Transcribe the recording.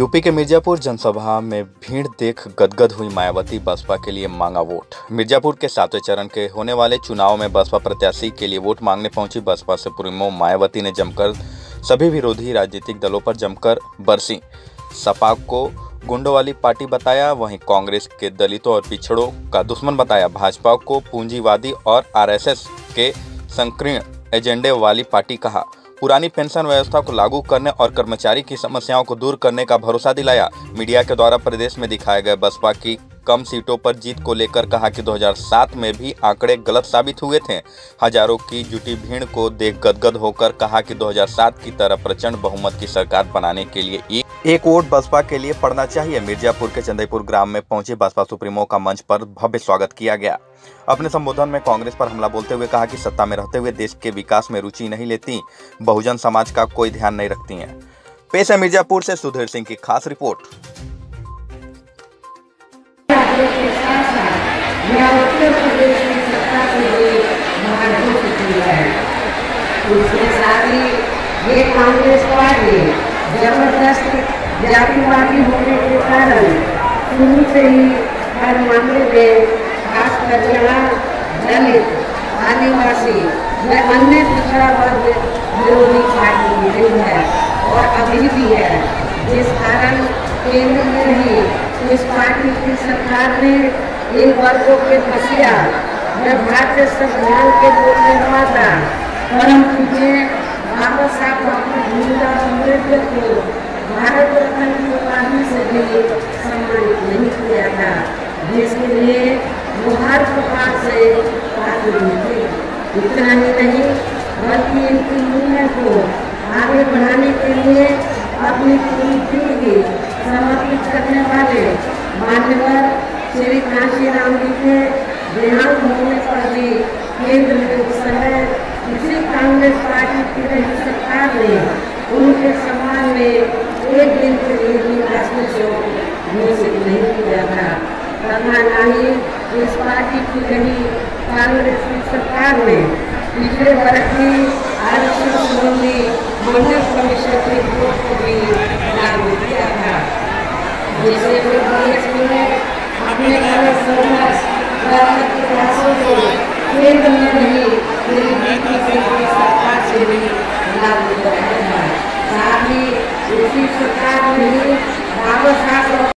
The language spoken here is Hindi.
यूपी के मिर्जापुर जनसभा में भीड़ देख गदगद हुई मायावती। बसपा के लिए मांगा वोट। मिर्जापुर के 7वें चरण के होने वाले चुनाव में बसपा प्रत्याशी के लिए वोट मांगने पहुंची बसपा सुप्रीमो मायावती ने जमकर सभी विरोधी राजनीतिक दलों पर जमकर बरसी। सपा को गुंडों वाली पार्टी बताया, वहीं कांग्रेस के दलितों और पिछड़ों का दुश्मन बताया। भाजपा को पूंजीवादी और आरएसएस के संकीर्ण एजेंडे वाली पार्टी कहा। पुरानी पेंशन व्यवस्था को लागू करने और कर्मचारी की समस्याओं को दूर करने का भरोसा दिलाया। मीडिया के द्वारा प्रदेश में दिखाए गए बसपा की कम सीटों पर जीत को लेकर कहा कि 2007 में भी आंकड़े गलत साबित हुए थे। हजारों की जुटी भीड़ को देख गदगद होकर कहा कि 2007 की तरह प्रचंड बहुमत की सरकार बनाने के लिए एक वोट बसपा के लिए पड़ना चाहिए। मिर्जापुर के चंदेपुर ग्राम में पहुंचे बसपा सुप्रीमो का मंच पर भव्य स्वागत किया गया। अपने संबोधन में कांग्रेस पर हमला बोलते हुए कहा कि सत्ता में रहते हुए देश के विकास में रुचि नहीं लेती, बहुजन समाज का कोई ध्यान नहीं रखती हैं। पेश है मिर्जापुर से सुधीर सिंह की खास रिपोर्ट। उसके साथ ही ये कांग्रेस पार्टी जबरदस्त जातिवादी होने के कारण शुरू से ही हर मामले में खासकर यहाँ दलित, आदिवासी व अन्य पिछड़ा वर्ग विरोधी पार्टी रही है और अभी भी है, जिस कारण केंद्र में भी इस पार्टी की सरकार ने इन वर्गों के मसीहा व भारतीय संविधान के मूल निर्माता परम पूज्य बाबा साहब भीमराव अम्बेडकर को भारत रत्न की उपाधि से भी सम्मानित नहीं किया था, जिसके लिए वो हर प्रकार से पात्र थे। इतना ही नहीं बल्कि इनकी मूल्य को आगे बढ़ाने के लिए अपनी पूरी जिंदगी समर्पित करने वाले मान्यवर श्री कांशीराम जी के देहांत होने पर भी केंद्र में उस समय इसी कांग्रेस पार्टी की रही सरकार ने उनके सम्मान में एक दिन के लिए भी राष्ट्रीय शोक घोषित नहीं किया था। तथा न ही इस पार्टी की रही कांग्रेस की सरकार ने पिछले वर्ष की आरक्षण संबंधी मंडल कमीशन की रिपोर्ट को भी लागू किया था, जिसे अपने गलत संघर्ष प्रयासों से केंद्र में नहीं सरकार से भी लागू कराया था। साथ ही इसी सरकार ने बाबा साहब